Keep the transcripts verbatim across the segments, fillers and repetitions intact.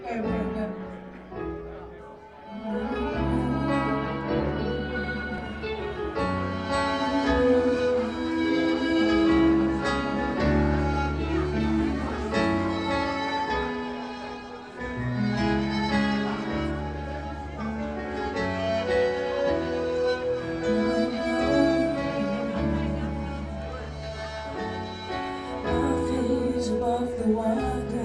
Above the water,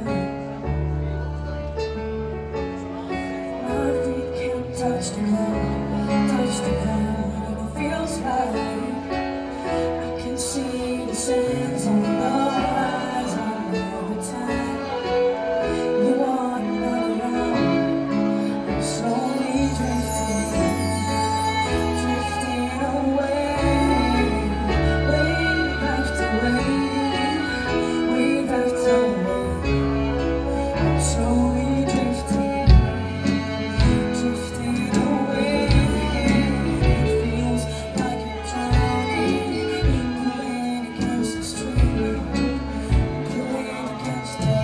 my feet can't touch the ground, touch the ground, and it feels like I can see the sands on the horizon every time you are not around. I'm slowly drifting, drifting away, wave after wave. Slowly drifting, drifting away. It feels like I'm drowning, pulling against the stream, pulling against the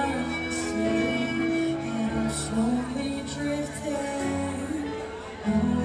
Oh.